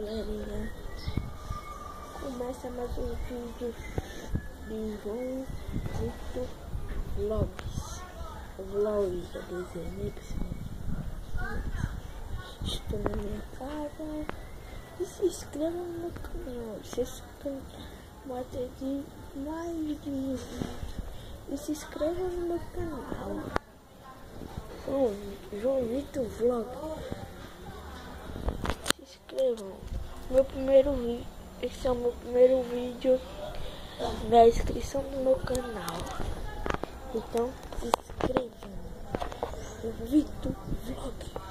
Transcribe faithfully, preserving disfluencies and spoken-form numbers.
galerinha, começa mais um vídeo de João Vitor Vlogs. Vlogs, quer dizer, né, pessoal? Estou na minha casa e se inscreva no meu canal. Se inscreva, bota de mais de mil e se inscreva no meu canal. Bom, João Vitor Vlog. Se inscrevam. Meu primeiro vídeo, esse é o meu primeiro vídeo na inscrição do meu canal. Então se inscrevam. Vitor Vlog.